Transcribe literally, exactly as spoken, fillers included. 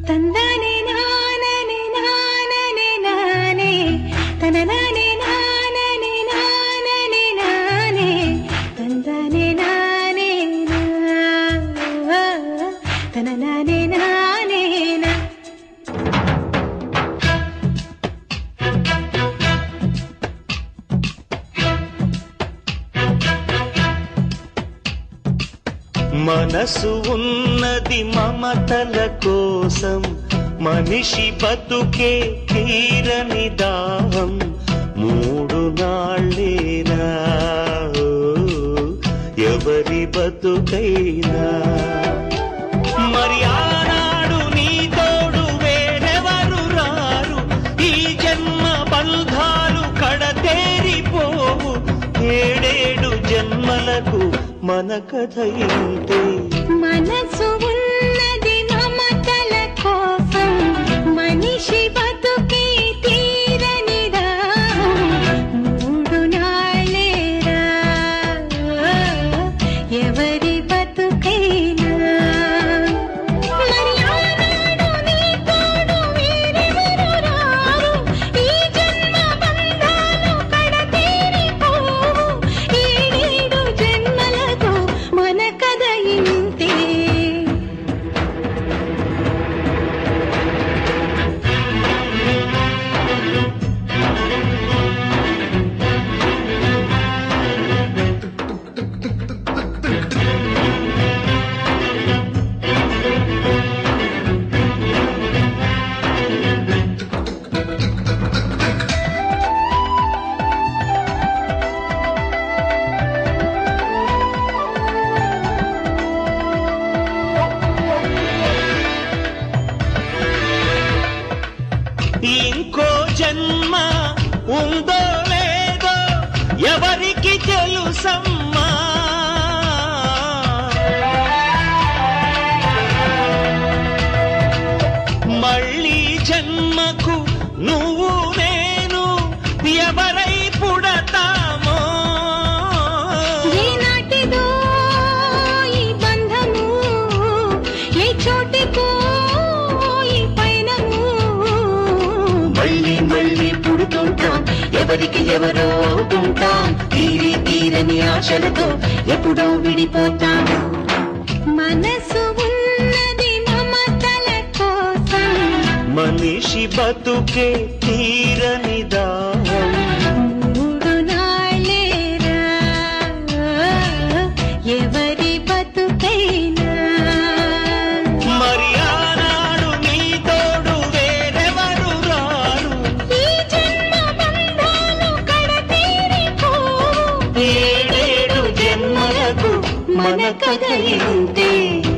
తందానే నాననే నాననే నానే తననానే నాననే నాననే నానే తందానే నానే నా తననానే నానే నా మనసు ఉన్నది మమతల కోసం మనిషి బతుకే తీరని దాహం మూడు నాళ్ళేనా ఎవరి బతుకైనా మరి ఆనాడు నీ తోడు వేరెవరు రారు ఈ జన్మ బంధాలు కడతేరిపోవు ఏడేడు జన్మలకు మన కథ ఇంతే మనసు ఉన్నది మమతల కోసం మనిషి బతుకే తీరని దాహం మూడు నాళ్ళేరా ఎవరి బతుకైనా మరి ఆనాడు నీ తోడు వేరెవరు రారు ఈ జన్మ బంధాలు కడతేరిపోవు ఏడేడు జన్మలకు మన కథ ఇంతే ఇంకో జన్మ ఉందో లేదో ఎవరికి తెలుసమ్మా మళ్ళీ జన్మకు నువ్వు నేను ఎవరై పుడతామో ఏనాటిదో ఈ బంధము ఏ చోటికో ఈ పయనము మళ్ళీ మళ్ళీ పుడుతుంటాం ఎవరికి ఎవరో అవుతుంటాం తీరి తీరని ఆశలతో ఎప్పుడో విడిపోతాం మనసు ఉన్నది మమతల కోసం మనిషి బతుకే తీరని దాహం మూడు నాళ్ళేరా ఎవరి బతుకైనా మరి ఆనాడు నీ తోడు వేరెవరు రారు ఈ జన్మ బంధాలు కడతేరిపోవు ఏడేడు జన్మలకు మన కథ ఇంతే